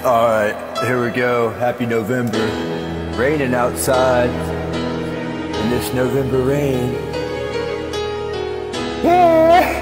Alright, here we go. Happy November. Raining outside in this November rain. Yeah.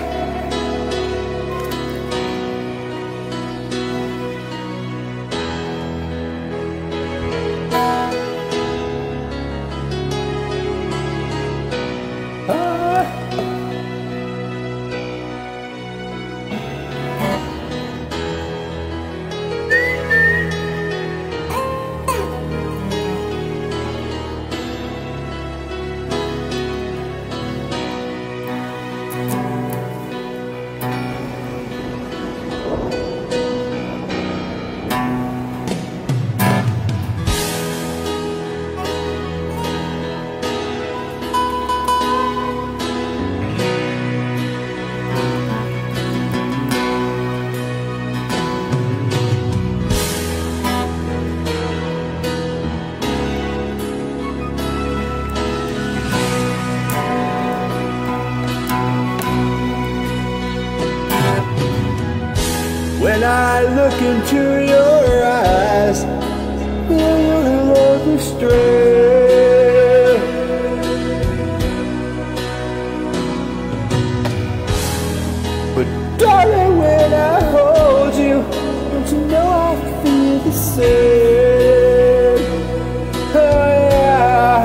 When I look into your eyes, your love is stray. But darling, when I hold you, don't you know I feel the same? Oh yeah.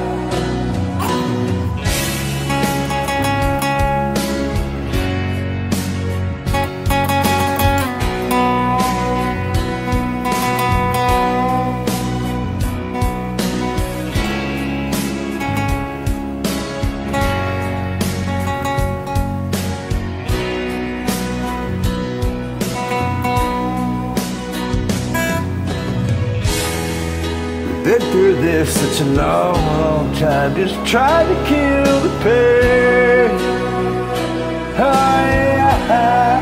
Been through this such a long, long time, just trying to kill the pain. Oh yeah.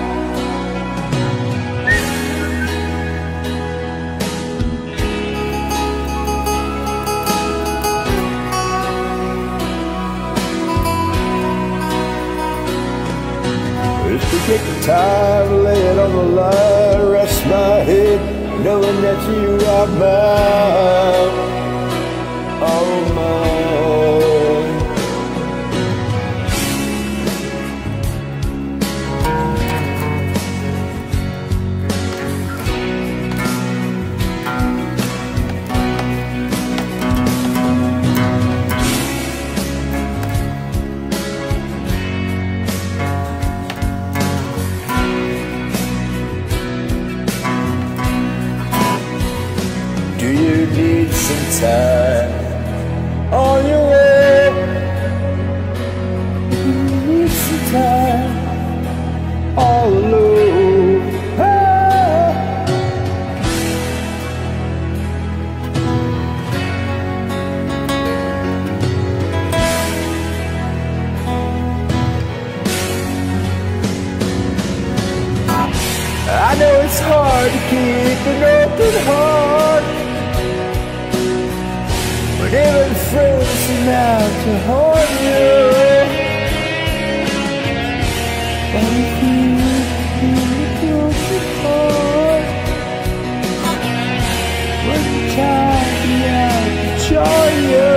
Just to take the time, lay it on the line, rest my head, knowing that you are mine, all mine. Do you need some time on your way? Do you need some time all alone? Ah. I know it's hard to keep an open heart when even friends seem out to harm you. But if you broke your heart, when the time be out to join you.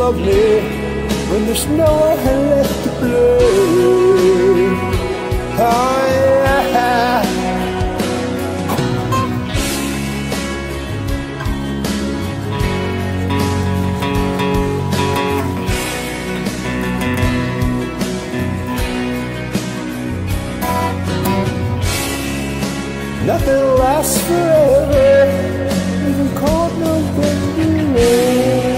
love me when there's nowhere left to play. Oh yeah. Nothing lasts forever, even cold November rain.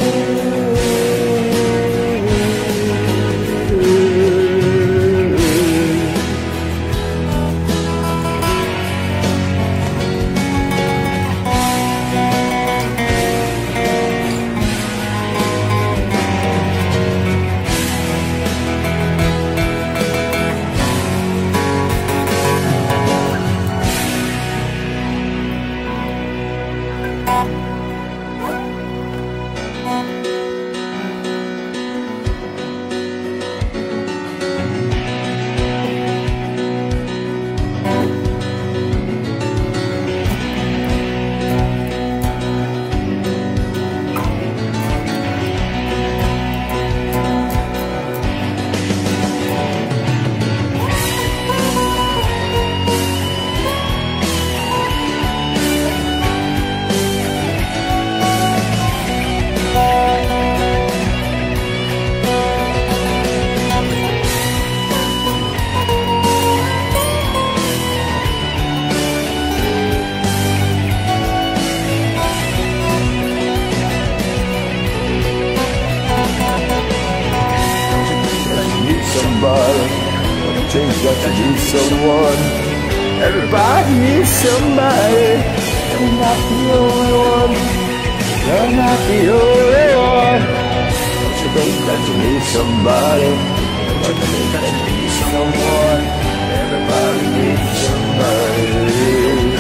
Change that you need someone. Everybody needs somebody. You're not the only one. You're not the only one. Don't you think that you need somebody? Don't you think that you need someone? Everybody needs somebody.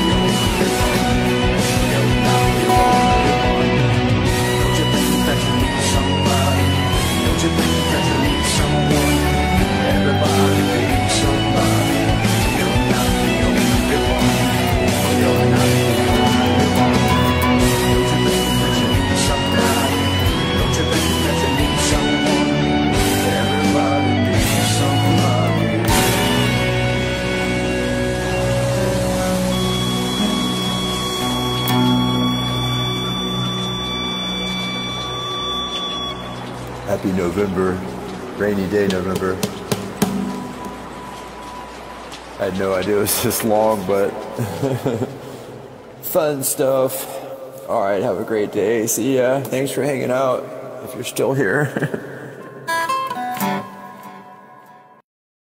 Don't you think that you need somebody? Don't you think that you need someone? Everybody needs somebody. You're not the only one. You're not the only one. Don't you think that you need somebody? Don't you think that you need someone? Everybody needs somebody. Happy November. Rainy day November. I had no idea it was this long, but fun stuff. All right, have a great day. See ya. Thanks for hanging out if you're still here.